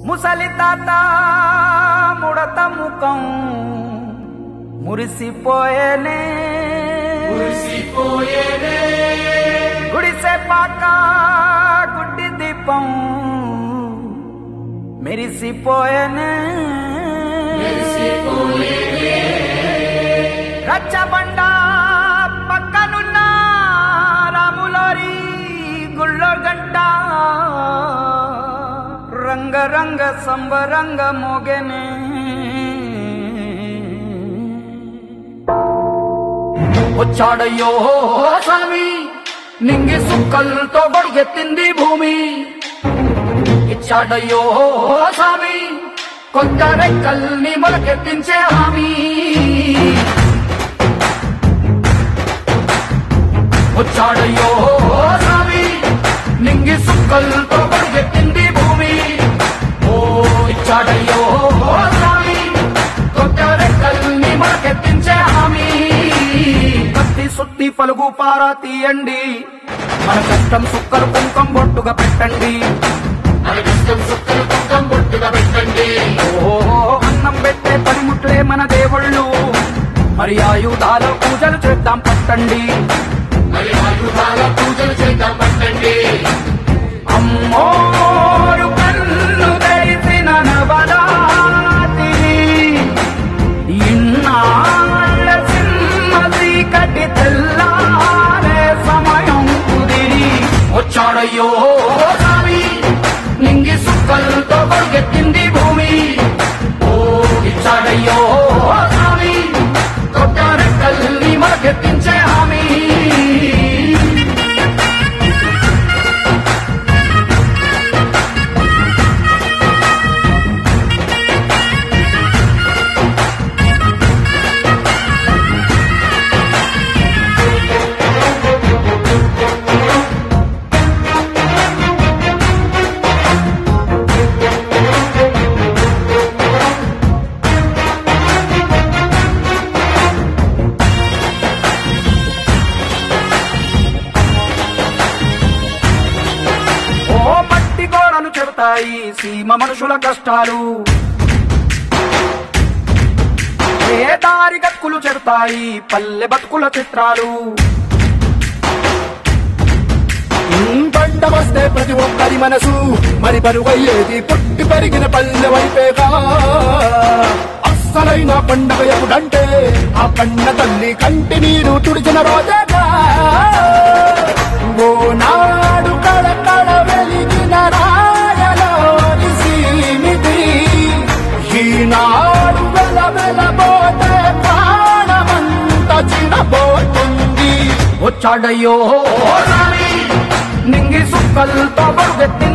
ముసలి తాత ముడత ముఖం మురిసిపోయేనే గుడిసె పాక గుడ్డి దీపం మెరిసిపోయేనే రచ్చబండ పక్కనున్న రాములారి గుళ్ళో గంట రంగ రంగ సంబరంగ మోగెనే వచ్చాడయ్యో స్వామి నింగి సుక్కలతో బడిగెత్తింది భూమి ఇచ్చాడయ్యో స్వామి కొత్త రెక్కల్ని మొలకెత్తించే హామీ వచ్చాడయ్యో స్వామి నింగి సుక్కలతో బడిగెత్తింది భూమి ఓ ఇచ్చాడయ్యో స్వామి కొత్త రెక్కల్ని మొలకెత్తించే హామీ కత్తి సుత్తి పలుగు పారా తీయండి మన కష్టం సుక్కలు కుంకం బొట్టుగా పెట్టండి ఓ అన్నం పెట్టే పనిముట్లే మన దేవుళ్ళు మరి ఆయుధాల పూజలు చేద్దాం పట్టండి అమ్మోరు కన్ను తెరిసిన నవరాత్రి ఇన్నాళ్ళ సింహది కటి తెల్లారే సమయం కుదిరి వచ్చాడయ్యో స్వామి నింగి సుక్కలతో బడిగెత్తింది భూమి ఓ ఇచ్చాడయ్యో స్వామి కొత్త రెక్కల్ని మొలకెత్తించే హామీ సీమ మనుషుల కష్టాలు ఏ దారి గక్కులు చెడతాయి పల్లె బతుకుల చిత్రాలు పంట వస్తే ప్రతి ఒక్కరి మనసు మరి పరుగయ్యేది పుట్టి పెరిగిన పల్లె వైపేగా అస్సలైన పండగ ఎప్పుడంటే ఆ కన్న తల్లి కంటి నీరు తుడిచిన రోజేగా ఓ నాడు కళకళ వెలిగిన ఈనాడు వెల వెలబోతే ప్రాణమంతా చిన్నబోతుంది వచ్చాడయ్యో నింగి సుక్కలతో బడిగెత్తింది